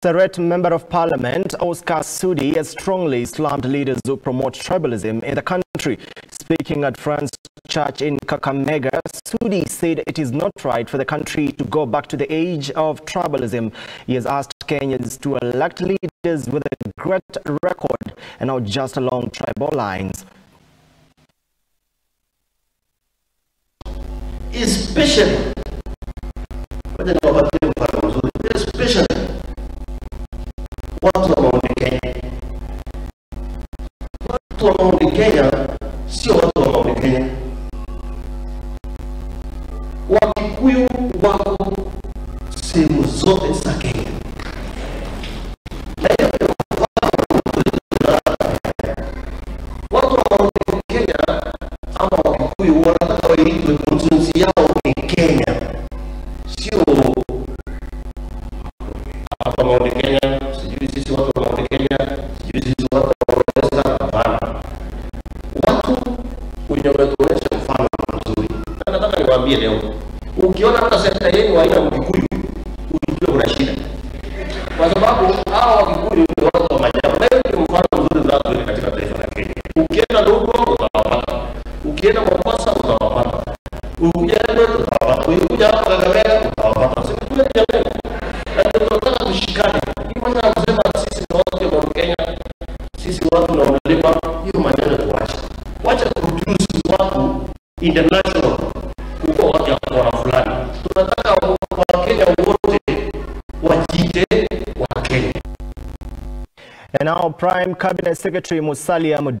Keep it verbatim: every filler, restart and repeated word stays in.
Kapseret Member of Parliament Oscar Sudi has strongly slammed leaders who promote tribalism in the country. Speaking at Friends Church in Kakamega, Sudi said it is not right for the country to go back to the age of tribalism. He has asked Kenyans to elect leaders with a great record and not just along tribal lines. Especially, especially watu wa Mount Kenya. Watu wa Mount Kenya sio watu wa Mount Kenya. Wakikuyu wako sehemu zote za Kenya. Watu wa Mount Kenya ama Wakikuyu wanataka waitwe constituency yao ni Kenya. Sio hapa Mount Kenya, sijui sisi watu wa Mount Kenya, sijui sisi watu wa Western, hapana. Watu wenye wametuonyesha mfano mzuri. Na nataka niwaambie leo, ukiona hata sekta yenu haina Mkikuyu, ujue kuna shida. Kwa sababu hao Wakikuyu ni watu wa maajabu. Leo ni mfano mzuri zaidi katika taifa la Kenya. Ukienda Lugbo utawapata. Ukienda Mombasa utawapata. Ukienda utawapata. Ukija hapa Kakamega utawapata. Sisi kweli jamani. Na tunataka tushikane. Hii maana kusema sisi wote wa Kenya, sisi watu na mlima, hiyo maneno tuache. Wacha kuproduce watu international huko watu wa fulani. Tunataka wa Kenya wote wajite wa Kenya. And now Prime Cabinet Secretary Musalia